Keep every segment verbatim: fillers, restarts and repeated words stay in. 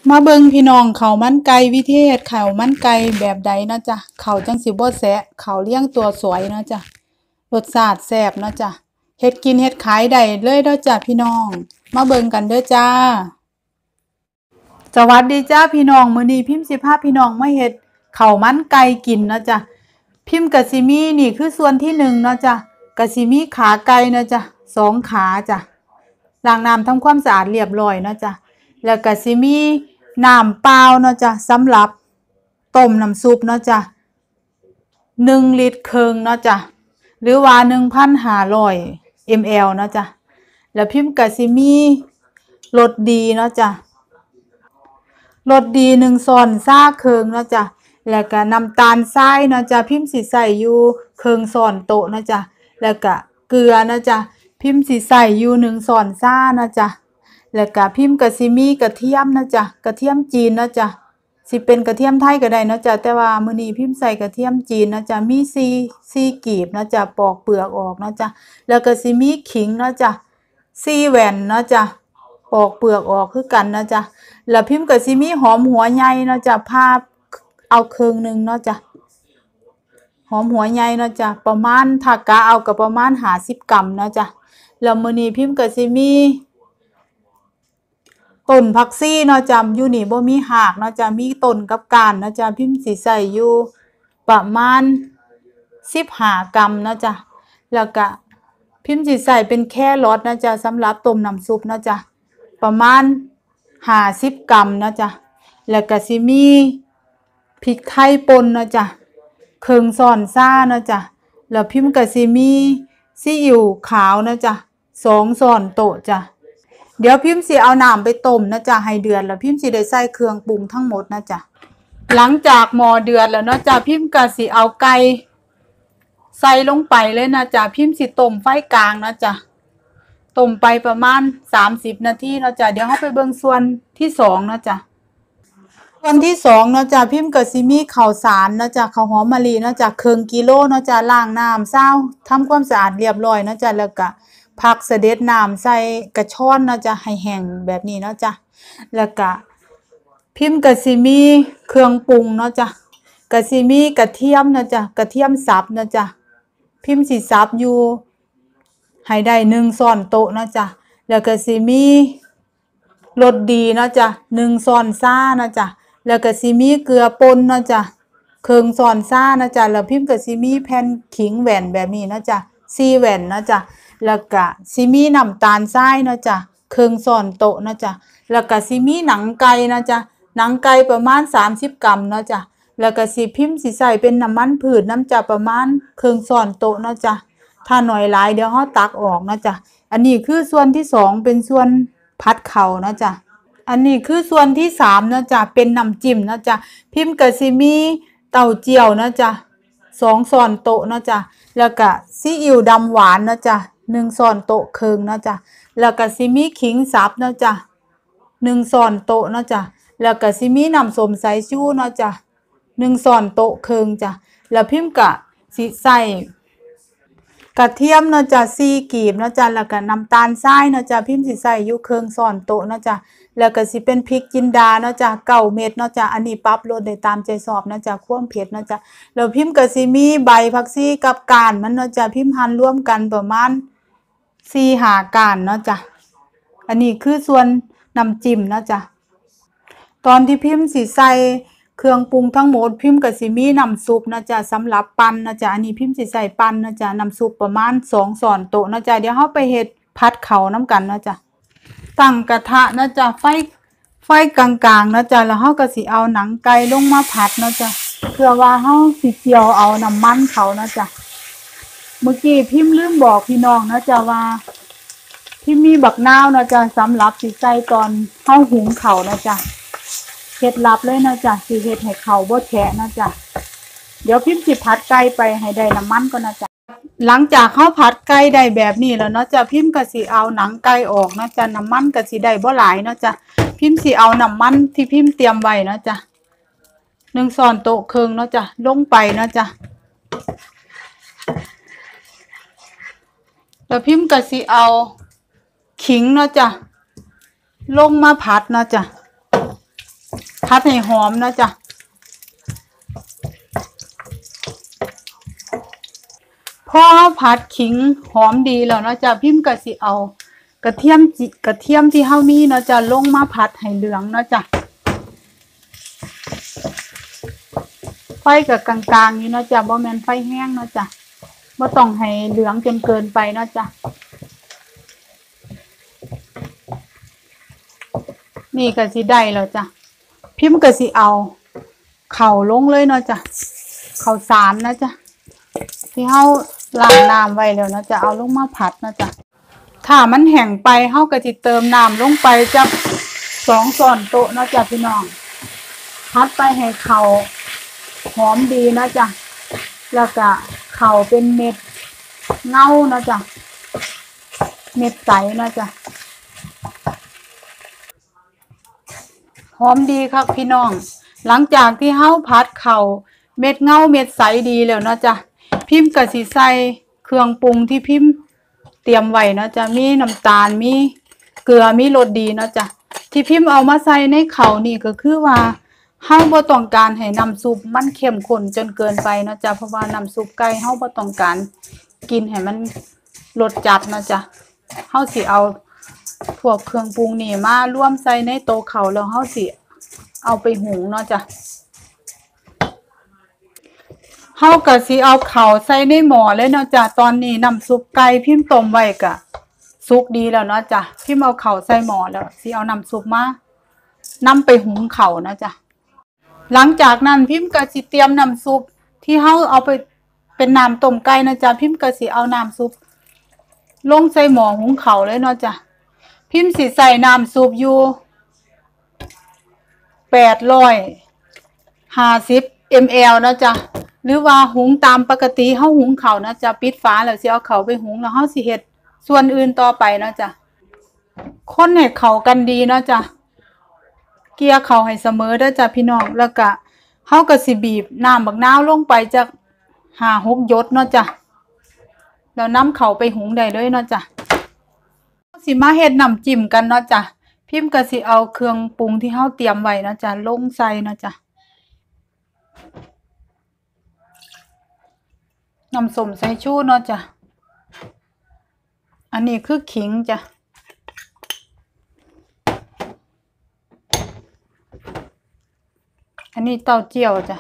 มาเบิ่งพี่น้องข้าวมันไก่วิธีเฮ็ดข้าวมันไก่แบบใดเนาะจ้ะข้าวจังสิบ่แสะข้าวเลี้ยงตัวสวยเนาะจ้ะรสชาติแซ่บเนาะจ้ะเฮ็ดกินเฮ็ดขายได้เลยเด้อจ้ะพี่น้องมาเบิ่งกันเด้อจ้าสวัสดีจ้าพี่น้องมื้อนี้พิมพ์สิพาพี่น้องมาเฮ็ดข้าวมันไก่กินเนาะจ้ะพิมพ์ก็สิมีนี่คือส่วนที่หนึ่งเนาะจ้ะก็สิมีขาไก่เนาะจ้ะสองขาจ้ะล้างน้ำทำความสะอาดเรียบร้อยเนาะจ้ะแล้วก็สิมีน้ำเปล่าเนาะจ้ะสำหรับต้มน้ำซุปเนาะจ้ะหนึ่งลิตรครึ่งเนาะจ้ะหรือว่า หนึ่งพันห้าร้อย มิลลิลิตร เนาะจ้ะแล้วพิมพ์ก็สิมีรสดีเนาะจ้ะรสดีหนึ่งช้อนชาครึ่งเนาะจ้ะแล้วก็น้ำตาลทรายเนาะจ้ะพิมพ์สิใส่อยู่ครึ่งช้อนโต๊ะเนาะจ้ะแล้วก็เกลือเนาะจ้ะพิมพ์สิใส่อยู่หนึ่งช้อนชาเนาะจ้ะแล้วก็พิมพ์ก็สิมีกระเทียมนะจ๊ะกระเทียมจีนนะจ๊ะสิเป็นกระเทียมไทยก็ได้นะจ๊ะแต่ว่ามื้อนี้พิมพ์ใส่กระเทียมจีนนะจ๊ะมีสี่ สี่กีบนะจ๊ะปอกเปลือกออกนะจ๊ะแล้วก็สิมีขิงนะจ๊ะสี่แหว่นนะจ๊ะปอกเปลือกออกคือกันนะจ๊ะแล้วพิมพ์ก็สิมีหอมหัวใหญ่นะจ๊ะพาเอาครึ่งนึงเนาะจ๊ะหอมหัวใหญ่นะจ๊ะประมาณถ้ากะเอาก็ประมาณห้าสิบกรัมนะจ๊ะแล้วมื้อนี้พิมพ์ก็สิมีต้นผักชีเนาะจ้ะอยู่นี่บ่มีหากเนาะจ้ะมีต้นกับก้านเนาะจ้ะพิมพ์สิใส่อยู่ประมาณสิบห้ากรัมเนาะจ้ะแล้วก็พิมพ์สิใส่เป็นแครอทนะจ้ะสำหรับต้มน้ำซุปเนาะจ้ะประมาณห้าสิบกรัมเนาะจ้ะแล้วก็สิมีพริกไทยป่นเนาะจ้ะครึ่งช้อนชาเนาะจ้ะแล้วพิมพ์ก็สิมีซีอิ๊วขาวเนาะจ้ะสองช้อนโต๊ะจ้ะเดี๋ยวพิมพ์สิเอาน้ำไปต้มนะจ๊ะให้เดือดแล้วพิมพ์สิได้ใส่เครื่องปรุงทั้งหมดนะจ๊ะหลังจากหม้อเดือดแล้วเนาะจ๊ะพิมพ์ก็สิเอาไก่ใส่ลงไปเลยนะจ๊ะพิมพ์สิต้มไฟกลางนะจ๊ะต้มไปประมาณสามสิบนาทีเนาะจ๊ะเดี๋ยวเราไปเบิ่งส่วนที่สองนะจ๊ะส่วนที่สองเนาะจ๊ะพิมพ์ก็สิมีข้าวสารนะจ๊ะข้าวหอมมะลิเนาะจ๊ะครึ่งกิโลเนาะจ๊ะล้างน้ำเช้าทำความสะอาดเรียบร้อยเนาะจ๊ะแล้วก็ผักเสด็จน้ำใส่กระชอนเนาะจ้ะให้แห้งแบบนี้เนาะจ้ะแล้วก็พิมพ์ก็สิมีเครื่องปรุงเนาะจ้ะก็สิมีกระเทียมเนาะจ้ะกระเทียมสับเนาะจ้ะพิมพ์สิสับอยู่ให้ได้หนึ่งช้อนโต๊ะเนาะจ้ะแล้วก็สิมีรสดีเนาะจ้ะหนึ่งช้อนชาเนาะจ้ะแล้วก็สิมีเกลือป่นเนาะจ้ะครึ่งช้อนชาเนาะจ้ะแล้วพิมพ์ก็สิมีแผ่นขิงแหว่นแบบนี้เนาะจ้ะสี่แหว่นเนาะจ้ะแล้วก็สิมีน้ำตาลทรายเนาะจ้ะครึ่งช้อนโต๊ะเนาะจ้ะแล้วก็สิมีหนังไก่เนาะจ้ะหนังไก่ประมาณสามสิบกรัมเนาะจ้ะแล้วก็สิพิมพ์สิใส่เป็นน้ำมันพืชน้ำจ้ะประมาณครึ่งช้อนโต๊ะเนาะจ้ะถ้าหน่อยหลายเดี๋ยวเฮาตักออกเนาะจ้ะอันนี้คือส่วนที่สองเป็นส่วนผัดข้าวเนาะจ้ะอันนี้คือส่วนที่สามเนาะจ้ะเป็นน้ำจิ้มเนาะจ้ะพิมพ์ก็สิมีเต้าเจี้ยวเนาะจ้ะสองช้อนโต๊ะเนาะจ้ะแล้วก็ซีอิ๊วดำหวานเนาะจ้ะหนึ่งช้อนโต๊ะครึ่งเนาะจ้ะแล้วก็สิมีขิงสับเนาะจ้ะหนึ่งช้อนโต๊ะเนาะจ้ะแล้วก็สิมีน้ำส้มสายชูเนาะจ้ะหนึ่งช้อนโต๊ะครึ่งจ้ะแล้วพิมพ์ก็สิใส่กระเทียมเนาะจ้ะสี่กีบเนาะจ้ะแล้วก็น้ำตาลทรายเนาะจ้ะพิมพ์สิใส่อยู่ครึ่งช้อนโต๊ะเนาะจ้ะแล้วก็สิเป็นพริกจินดาเนาะจ้ะเก้าเม็ดเนาะจ้ะอันนี้ปรับรสได้ตามใจชอบเนาะจ้ะความเผ็ดเนาะจ้ะแล้วพิมพ์ก็สิมีใบผักชีกับก้านมันเนาะจ้ะพิมพ์หั่นรวมกันประมาณสี่ห้าก้านเนาะจ้ะอันนี้คือส่วนน้ำจิ้มเนาะจ้ะตอนที่พิมพ์สิใส่เครื่องปรุงทั้งหมดพิมพ์ก็สิมีน้ำซุปนะจ๊ะสำหรับปั่นนะจ๊ะอันนี้พิมพ์สิใส่ปั่นนะจ๊ะน้ำซุปประมาณสองช้อนโต๊ะนะจ๊ะเดี๋ยวเฮาไปเฮ็ดผัดข้าวน้ำกันนะจ๊ะตั้งกระทะนะจ๊ะไฟไฟกลางๆนะจ๊ะแล้วเฮาก็สิเอาหนังไก่ลงมาผัดนะจ๊ะเพื่อว่าเฮาสิเจียวเอาน้ำมันเขานะจ๊ะเมื่อกี้พิมพ์ลืมบอกพี่น้องนะจ๊ะว่าพิมพ์มีบักนาวนะจ๊ะสำหรับสิใส่ตอนเฮาหุงข้าวนะจ๊ะเคล็ดลับเลยนะจ๊ะสิเฮ็ดให้ข้าวบ่แฉะนะจ๊ะเดี๋ยวพิมพ์สิผัดไก่ไปให้ได้น้ำมันก่อนนะจ๊ะหลังจากเฮาผัดไก่ได้แบบนี้แล้วเนาะจ๊ะพิมพ์ก็สิเอาหนังไก่ออกนะจ๊ะน้ำมันก็สิได้บ่หลายเนาะจ๊ะพิมพ์สิเอาน้ำมันที่พิมพ์เตรียมไว้นะจ๊ะหนึ่งช้อนโต๊ะครึ่งเนาะจ๊ะลงไปนะจ๊ะแล้วพิมพ์ก็สิเอาขิงเนาะจ๊ะลงมาผัดเนาะจ๊ะผัดให้หอมนะจ๊ะพอผัดขิงหอมดีแล้วเนาะจ๊ะพิมพ์ก็สิเอากระเทียมจิกระเทียมที่เฮามีเนาะจ๊ะลงมาผัดให้เหลืองเนาะจ๊ะไฟกับกลางๆนี่เนาะจ๊ะบ่แม่นไฟแห้งเนาะจ๊ะบ่ต้องให้เหลืองจนเกินไปเนาะจ๊ะนี่ก็สิได้แล้วจ้ะพิมพ์ก็สิเอาเข่าลงเลยเนาะจ้ะเข่าสารนะจ๊ะที่เฮาล้างน้ำไว้แล้วนะจะเอาลงมาผัดนะจ๊ะถ้ามันแห้งไปเฮาก็สิเติมน้ำลงไปจักสองช้อนโต๊ะนะจ๊ะพี่น้องผัดไปให้เข่าหอมดีนะจ๊ะแล้วก็เข่าเป็นเม็ดเงานะจ๊ะเม็ดใสนะจ๊ะหอมดีครับพี่น้องหลังจากที่เฮาผัดเข่าเม็ดเงาเม็ดใสดีแล้วเนาะจ๊ะพิมพ์ก็สิใส่เครื่องปรุงที่พิมพ์เตรียมไว้เนาะจ๊ะมีน้ำตาลมีเกลือมีรสดีเนาะจ๊ะที่พิมพ์เอามาใส่ในเข่านี่ก็คือว่าเฮาบ่ต้องการให้น้ำซุปมันเข้มข้นจนเกินไปเนาะจ๊ะเพราะว่าน้ำซุปไก่เฮาบ่ต้องการกินให้มันรสจัดเนาะจ๊ะเฮาสิเอาพวกเครื่องปรุงนี่มาร่วมใส่ในโต๊ะเข่าแล้วเฮาสิเอาไปหุงเนาะจ๊ะเฮาก็สิเอาเข่าใส่ในหม้อเลยเนาะจ๊ะตอนนี้น้ำซุปไก่พิมพ์ต้มไว้ก็สุกดีแล้วเนาะจ๊ะพิมพ์เอาเข่าใส่หม้อแล้วสิเอาน้ำซุปมานำไปหุงเข่านะจ๊ะหลังจากนั้นพิมพ์ก็สิเตรียมน้ำซุปที่เฮาเอาไปเป็นน้ำต้มไก่นะจ๊ะพิมพ์ก็สิเอาน้ำซุปลงใส่หม้อหุงเข่าเลยเนาะจ๊ะพิมพ์สิใส่น้ำซุปอยู่แปดร้อยห้าสิบมิลลิลิตร นะจ๊ะหรือว่าหุงตามปกติเฮาหุงข้าวนะจ๊ะปิดฝาแล้วสิเอาข้าวไปหุงแล้วเฮาสิเฮ็ดส่วนอื่นต่อไปนะจ๊ะคนให้เข้ากันดีเนาะจ๊ะเกลี่ยเข้าให้เสมอเด้อจ้ะพี่น้องแล้วก็เฮาก็สิบีบน้ำบักนาวลงไปจัก ห้าหก หยดเนาะจ๊ะแล้วนำเข้าไปหุงได้เลยเนาะจ๊ะสิมาเฮ็ดน้ำจิ้มกันเนาะจ๊ะพิมพ์ก็สิเอาเครื่องปรุงที่เฮาเตรียมไว้เนาะจ๊ะลงใส่เนาะจ๊ะน้ำส้มสายชูเนาะจ๊ะอันนี้คือขิงจ้ะอันนี้เต้าเจี้ยวจ้ะ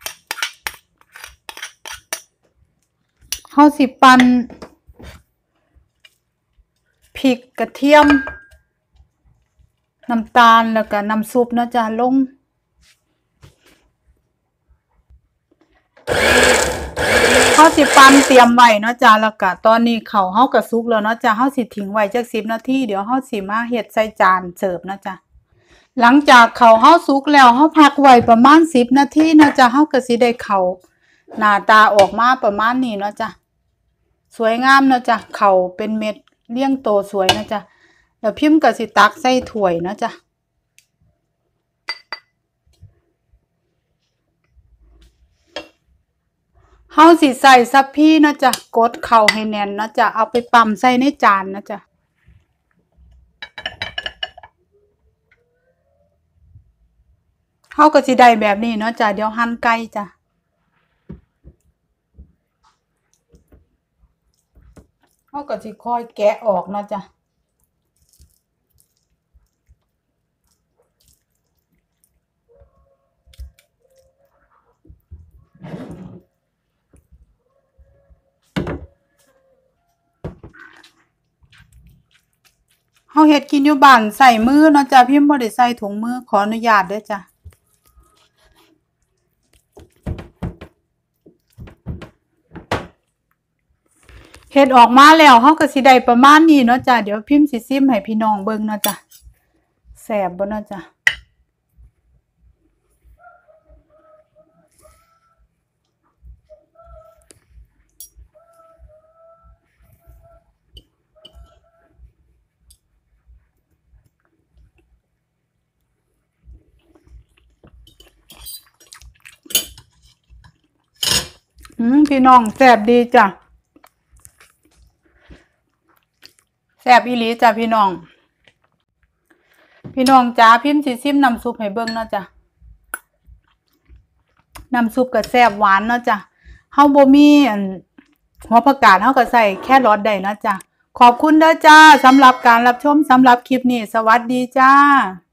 เฮาสิปั่นพริกกระเทียมน้ำตาลแล้วก็น้ำซุปเนาะจ๊ะลงเฮาสิปั่นเตรียมไว้เนาะจ๊ะแล้วก็ตอนนี้ข้าวเฮาก็สุกแล้วเนาะจ๊ะเฮาสิทิ้งไว้จักสิบนาทีเดี๋ยวเฮาสิมาเฮ็ดใส่จานเสิร์ฟเนาะจ๊ะหลังจากข้าวเฮาสุกแล้วเฮาพักไว้ประมาณสิบนาทีเนาะจ๊ะเฮาก็สิได้ข้าวหน้าตาออกมาประมาณนี้เนาะจ๊ะสวยงามเนาะจ๊ะข้าวเป็นเม็ดเรียงโตสวยเนาะจ๊ะแล้วพิมพ์ก็สิตักใส่ถ้วยเนาะจ๊ะเฮาสิใส่ซับพี่นะจ๊ะกดเข่าให้แน่นนะจ๊ะเอาไปปั่มใส่ในจานนะจ๊ะเฮาก็สิได้แบบนี้เนาะจ๊ะเดี๋ยวหั่นไก่จ้ะเฮาก็สิค่อยแกะออกนะจ๊ะเฮาเฮ็ดกินอยู่บ้านใส่มือเนาะจ๊ะพิมพ์บ่ได้ใส่ถุงมือขออนุญาตเด้อจ้ะเฮ็ดออกมาแล้วเฮาก็สิได้ประมาณนี้เนาะจ๊ะเดี๋ยวพิมพ์สิซิมให้พี่น้องเบิ่งเนาะจ๊ะแซ่บบ่เนาะจ๊ะอืมพี่น้องแซ่บดีจ้ะแซ่บอีหลีจ้ะพี่น้องพี่น้องจ๋าพิมพ์สิซิมน้ำซุปให้เบิ่งเนาะจ้ะน้ำซุปก็แซ่บหวานเนาะจ้ะเฮาบ่มีอันหัวผักกาดเฮาก็ใส่แค่รสได้เนาะจ้ะขอบคุณเด้อจ้าสำหรับการรับชมสำหรับคลิปนี้สวัสดีจ้า